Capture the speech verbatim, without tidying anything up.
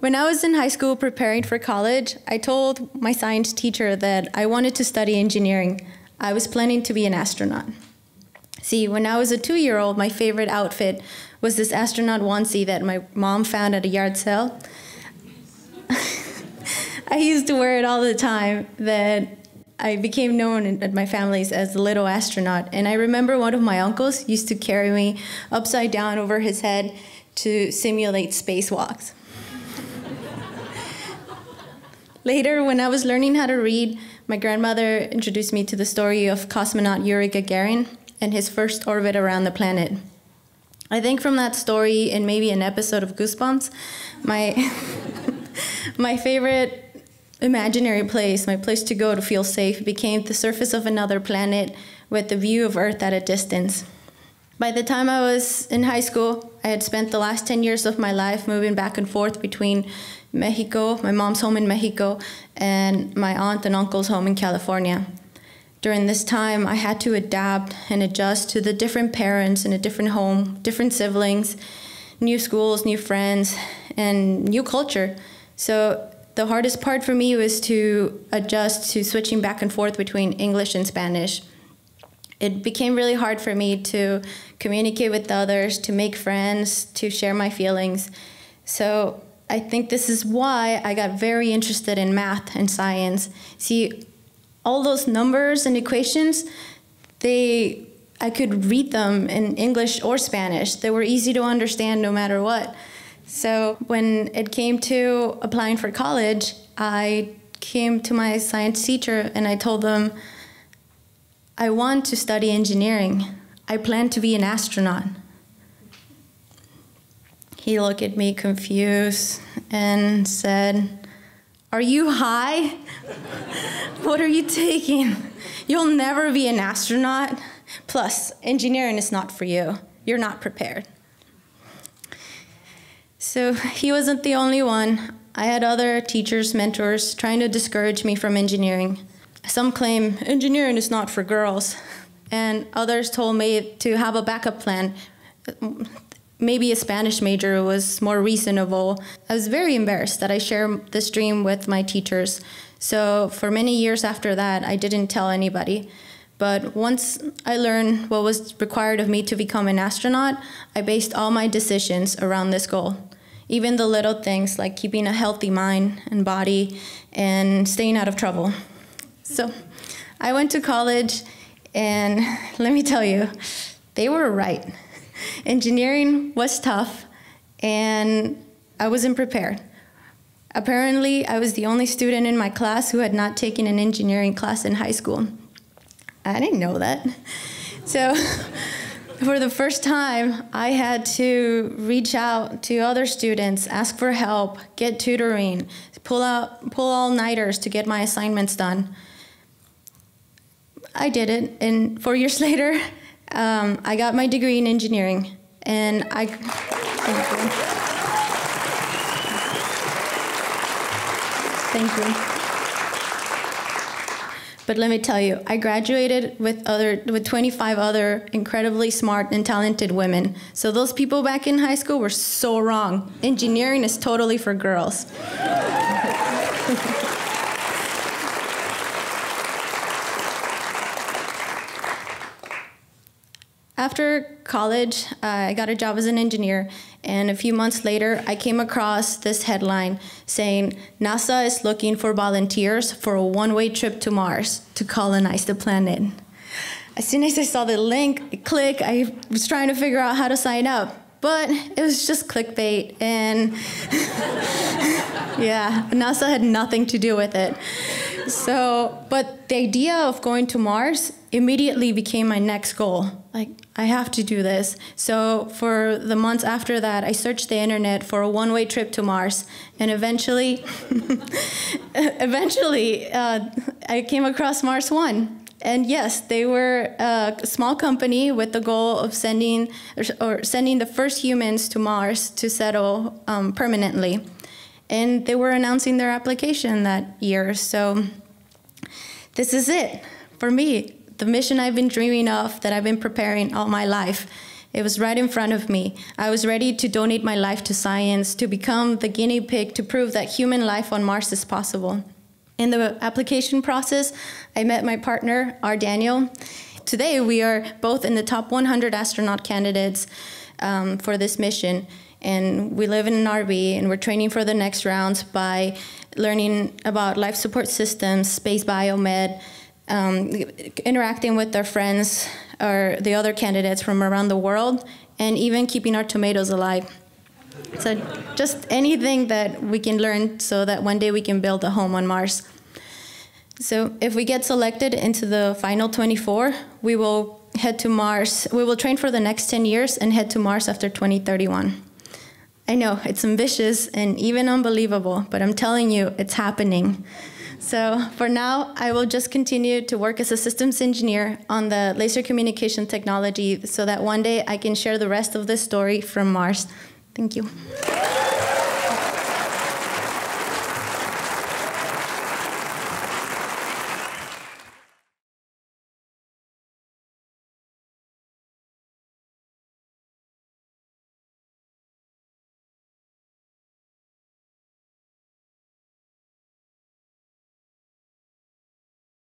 When I was in high school preparing for college, I told my science teacher that I wanted to study engineering. I was planning to be an astronaut. See, when I was a two-year-old, my favorite outfit was this astronaut onesie that my mom found at a yard sale. I used to wear it all the time. That I became known at my family's as the little astronaut. And I remember one of my uncles used to carry me upside down over his head to simulate spacewalks. Later, when I was learning how to read, my grandmother introduced me to the story of cosmonaut Yuri Gagarin and his first orbit around the planet. I think from that story and maybe an episode of Goosebumps, my, my favorite imaginary place, my place to go to feel safe, became the surface of another planet with the view of Earth at a distance. By the time I was in high school, I had spent the last ten years of my life moving back and forth between Mexico, my mom's home in Mexico, and my aunt and uncle's home in California. During this time, I had to adapt and adjust to the different parents in a different home, different siblings, new schools, new friends, and new culture. So the hardest part for me was to adjust to switching back and forth between English and Spanish. It became really hard for me to communicate with others, to make friends, to share my feelings. So I think this is why I got very interested in math and science. See, all those numbers and equations, they, I could read them in English or Spanish. They were easy to understand no matter what. So when it came to applying for college, I came to my science teacher and I told them, I want to study engineering. I plan to be an astronaut. He looked at me confused and said, "Are you high? What are you taking? You'll never be an astronaut. Plus, engineering is not for you. You're not prepared." So he wasn't the only one. I had other teachers, mentors, trying to discourage me from engineering. Some claim engineering is not for girls, and others told me to have a backup plan. Maybe a Spanish major was more reasonable. I was very embarrassed that I shared this dream with my teachers. So for many years after that, I didn't tell anybody. But once I learned what was required of me to become an astronaut, I based all my decisions around this goal. Even the little things like keeping a healthy mind and body and staying out of trouble. So I went to college, and let me tell you, they were right. Engineering was tough, and I wasn't prepared. Apparently, I was the only student in my class who had not taken an engineering class in high school. I didn't know that. So for the first time, I had to reach out to other students, ask for help, get tutoring, pull out, pull all-nighters to get my assignments done. I did it, and four years later, um, I got my degree in engineering, and I, thank you. Thank you. But let me tell you, I graduated with other, with twenty-five other incredibly smart and talented women. So those people back in high school were so wrong. Engineering is totally for girls. After college, uh, I got a job as an engineer, and a few months later, I came across this headline saying, NASA is looking for volunteers for a one-way trip to Mars to colonize the planet. As soon as I saw the link, I click, I was trying to figure out how to sign up, but it was just clickbait, and yeah, NASA had nothing to do with it. So, but the idea of going to Mars immediately became my next goal. Like, I have to do this. So for the months after that, I searched the internet for a one-way trip to Mars, and eventually, eventually, uh, I came across Mars One. And yes, they were a small company with the goal of sending or sending the first humans to Mars to settle um, permanently. And they were announcing their application that year. So this is it for me, the mission I've been dreaming of, that I've been preparing all my life. It was right in front of me. I was ready to donate my life to science, to become the guinea pig to prove that human life on Mars is possible. In the application process, I met my partner, R. Daniel. Today, we are both in the top one hundred astronaut candidates um, for this mission. And we live in an R V, and we're training for the next rounds by learning about life support systems, space biomed, um, interacting with our friends or the other candidates from around the world, and even keeping our tomatoes alive. So just anything that we can learn so that one day we can build a home on Mars. So if we get selected into the final twenty-four, we will head to Mars. We will train for the next ten years and head to Mars after twenty thirty-one. I know, it's ambitious and even unbelievable, but I'm telling you, it's happening. So for now, I will just continue to work as a systems engineer on the laser communication technology so that one day I can share the rest of this story from Mars. Thank you.